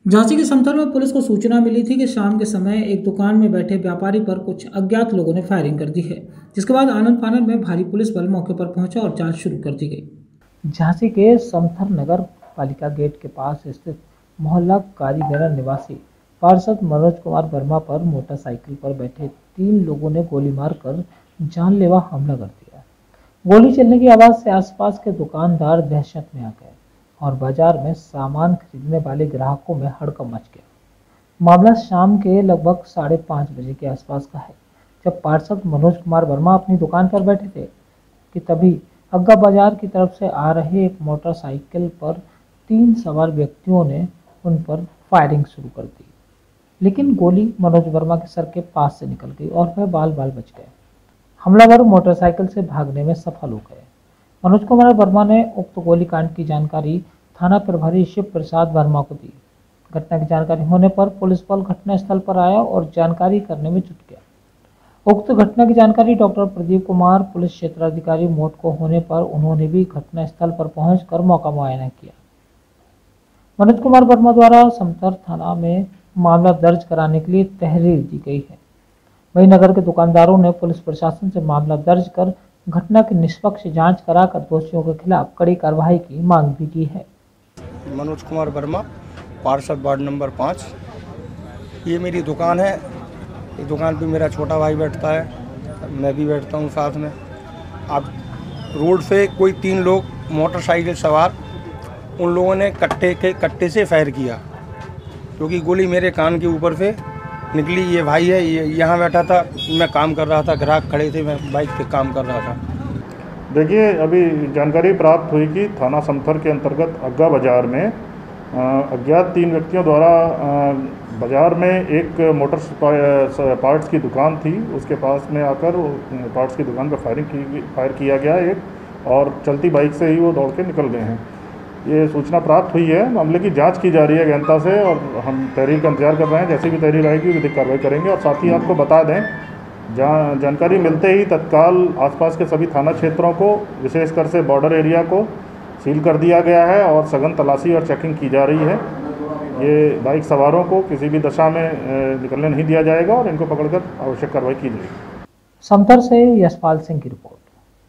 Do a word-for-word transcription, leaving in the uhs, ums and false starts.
झांसी के समथर में पुलिस को सूचना मिली थी कि शाम के समय एक दुकान में बैठे व्यापारी पर कुछ अज्ञात लोगों ने फायरिंग कर दी है, जिसके बाद आनन फानन में भारी पुलिस बल मौके पर पहुंचा और जांच शुरू कर दी गई। झांसी के समथर नगर पालिका गेट के पास स्थित मोहल्ला कारीगरा निवासी पार्षद मनोज कुमार वर्मा पर मोटरसाइकिल पर बैठे तीन लोगों ने गोली मारकर जानलेवा हमला कर दिया। गोली चलने की आवाज से आसपास के दुकानदार दहशत में आ गए और बाजार में सामान खरीदने वाले ग्राहकों में हड़कंप मच गया। मामला शाम के लगभग साढ़े पाँच बजे के आसपास का है, जब पार्षद मनोज कुमार वर्मा अपनी दुकान पर बैठे थे कि तभी अग्गा बाजार की तरफ से आ रहे एक मोटरसाइकिल पर तीन सवार व्यक्तियों ने उन पर फायरिंग शुरू कर दी, लेकिन गोली मनोज वर्मा के सर के पास से निकल गई और वह बाल बाल बच गए। हमलावर मोटरसाइकिल से भागने में सफल हो गए। मनोज कुमार वर्मा ने उक्त गोलीकांड की जानकारी थाना प्रभारी शिव प्रसाद वर्मा को दी। घटना की जानकारी होने पर पुलिस बल घटनास्थल पर आया और जानकारी करने में जुट गया। उक्त घटना की जानकारी डॉक्टर प्रदीप कुमार पुलिस क्षेत्राधिकारी मोट को होने पर उन्होंने भी घटनास्थल पर पहुंचकर मौका मुआयना किया। मनोज कुमार वर्मा द्वारा समथर थाना में मामला दर्ज कराने के लिए तहरीर दी गई है। वहीं नगर के दुकानदारों ने पुलिस प्रशासन से मामला दर्ज कर घटना की निष्पक्ष जांच कराकर दोषियों के खिलाफ कड़ी कार्रवाई की मांग भी की है। मनोज कुमार वर्मा, पार्षद वार्ड नंबर पाँच। ये मेरी दुकान है। इस दुकान पे मेरा छोटा भाई बैठता है, मैं भी बैठता हूँ साथ में। अब रोड से कोई तीन लोग मोटरसाइकिल सवार, उन लोगों ने कट्टे के कट्टे से फायर किया, क्योंकि गोली मेरे कान के ऊपर से निकली। ये भाई है, ये यहाँ बैठा था, मैं काम कर रहा था, ग्राहक खड़े थे, मैं बाइक पे काम कर रहा था। देखिए, अभी जानकारी प्राप्त हुई कि थाना समथर के अंतर्गत अग्गा बाजार में अज्ञात तीन व्यक्तियों द्वारा बाजार में एक मोटर पार्ट्स की दुकान थी, उसके पास में आकर पार्ट्स की दुकान पर फायरिंग की फायर किया गया एक, और चलती बाइक से ही वो दौड़ के निकल गए हैं। ये सूचना प्राप्त हुई है। मामले की जांच की जा रही है गहनता से और हम तहरीर का इंतजार कर रहे हैं। जैसी भी तहरीर आएगी विधिक कार्रवाई करेंगे। और साथ ही आपको बता दें, जहाँ जानकारी मिलते ही तत्काल आसपास के सभी थाना क्षेत्रों को, विशेषकर से बॉर्डर एरिया को सील कर दिया गया है और सघन तलाशी और चेकिंग की जा रही है। ये बाइक सवारों को किसी भी दशा में निकलने नहीं दिया जाएगा और इनको पकड़कर आवश्यक कार्रवाई की जाएगी। समथर से यशपाल सिंह की रिपोर्ट।